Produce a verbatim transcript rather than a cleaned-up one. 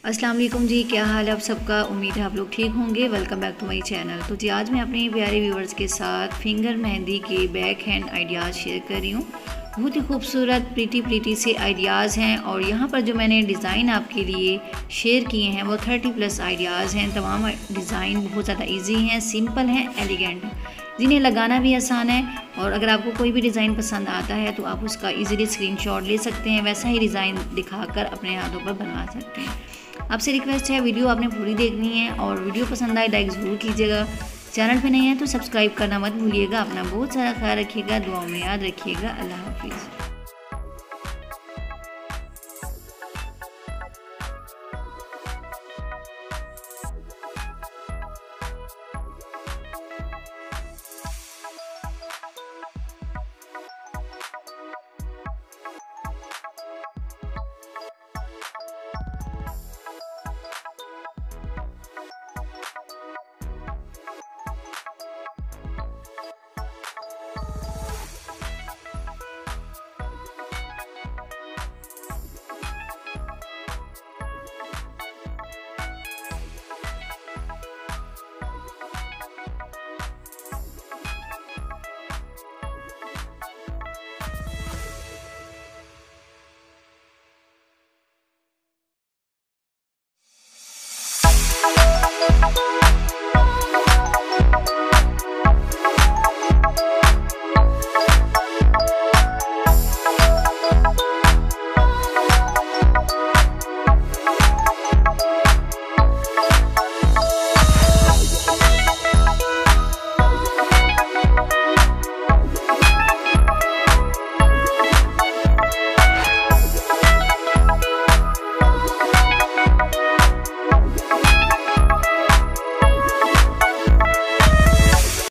अस्सलाम वालेकुम जी, क्या हाल है आप सबका। उम्मीद है आप लोग ठीक होंगे। Welcome back to my channel. तो जी आज मैं अपने प्यारे व्यूवर्स के साथ फिंगर मेहंदी के बैक हैंड आइडियाज़ शेयर कर रही हूँ। बहुत ही खूबसूरत प्रीटी प्रीटी से आइडियाज़ हैं और यहाँ पर जो मैंने डिज़ाइन आपके लिए शेयर किए हैं वो थर्टी प्लस आइडियाज़ हैं। तमाम डिज़ाइन बहुत ज़्यादा ईजी हैं, सिंपल हैं, एलिगेंट हैं, जिन्हें लगाना भी आसान है। और अगर आपको कोई भी डिज़ाइन पसंद आता है तो आप उसका इजीली स्क्रीनशॉट ले सकते हैं, वैसा ही डिज़ाइन दिखाकर अपने हाथों पर बनवा सकते हैं। आपसे रिक्वेस्ट है, वीडियो आपने पूरी देखनी है और वीडियो पसंद आए लाइक ज़रूर कीजिएगा। चैनल पे नहीं है तो सब्सक्राइब करना मत भूलिएगा। अपना बहुत सारा ख्याल रखिएगा, दुआओं में याद रखिएगा। अल्लाह हाफिज़।